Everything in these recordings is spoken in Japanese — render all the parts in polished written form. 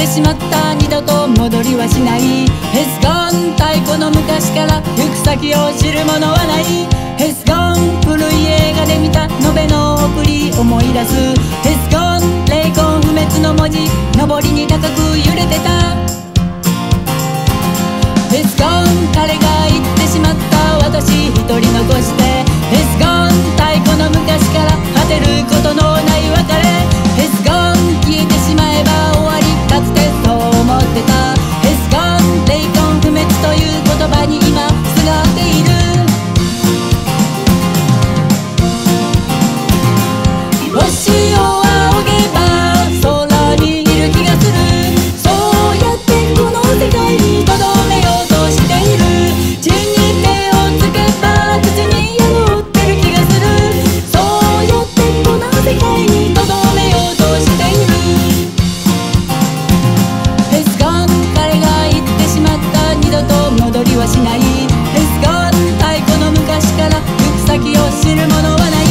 ってしまった、二度と戻りはしない。ヘスゴン太古の昔から行く先を知る者はない。ヘスゴン古い映画で見た延べの送り思い出す。ヘスゴン霊魂不滅の文字上りに高く揺れてた。ヘスゴン彼が行ってしまった、私一人残して。ヘスゴン太古の昔から果てることのない別れ。ヘスゴン消えてしまえば終わり、かつてそう思ってた。ヘスゴン霊魂不滅という言葉に今すがっている。星を仰げば空にいる気がする。そうやってこの世界にとどめようとしている。地に手をつけば土に宿ってる気がする。そうやってこの世界にとどめようとしている。ヘスゴン彼が行ってしまった、二度と戻りはしない。ヘスゴン太古の昔から行く先を知る者はない。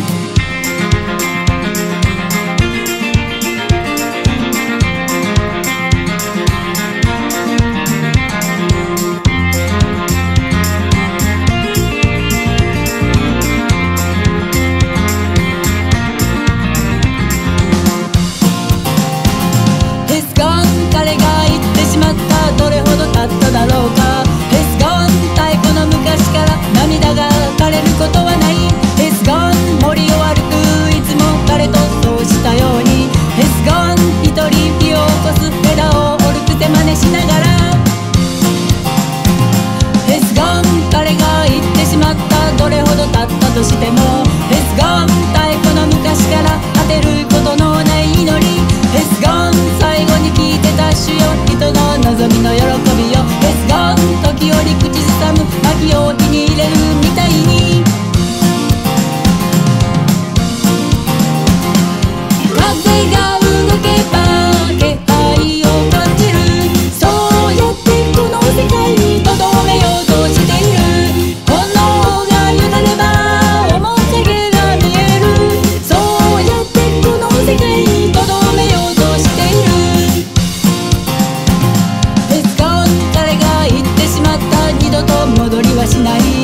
ヘスゴン彼が行ってしまった、どれほど経っただろうか。ヘスゴン太古の昔から涙が枯れることはない。ヘスゴン森を歩くいつも彼とそうしたように。ヘスゴン一人火を起こす枝を折る癖真似しながら。ヘスゴン彼が行ってしまった、どれほど経ったとしても。ヘスゴン太古の昔から果てることのない祈り。ヘスゴン最後に聞いてた主よ、人の望みの喜びよ。ヘスゴン時折口ずさむ薪を火に入れるみたいに。風が動けば気配を感じる。そうやってこの世界にとどめようとしている。炎が揺れれば面影が見える。そうやってこの世界にとどめようとしている。ヘスゴン彼が行ってしまった、二度と戻りはしない。